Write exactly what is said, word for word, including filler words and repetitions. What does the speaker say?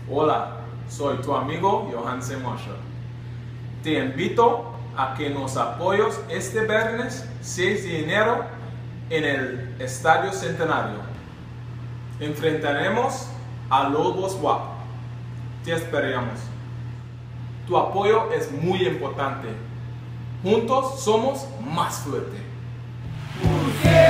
Hola, soy tu amigo Johansen Marshall. Te invito a que nos apoyes este viernes seis de enero en el Estadio Centenario. Enfrentaremos a Lobos W A P. Te esperamos. Tu apoyo es muy importante. Juntos somos más fuertes.